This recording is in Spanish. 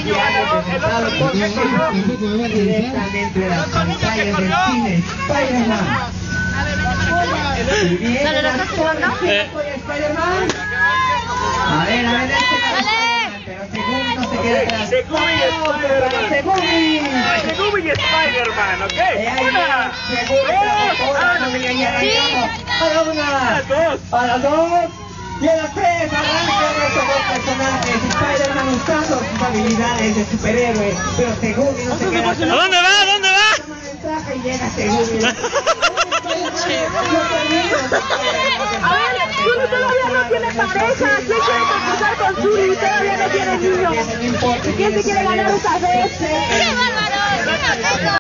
presentado por México directamente de las pantallas del cine Spider-Man. Y viene la Spider-Man. A ver, pero Segumi no se queda atrás. Segumi y Spider-Man. Segumi y Spider-Man, ¿ok? A las dos. Y a las tres arrancan estos dos personajes. Spider-Man usando sus habilidades de superhéroe, pero Segumi no se queda atrás. ¿A dónde va? ¿A dónde va? Y llega Segumi. A ver, Shuri todavía no tiene pareja. ¿Quién quiere concursar con Shuri? Todavía no tiene niños. ¿Quién se quiere ganar esa vez?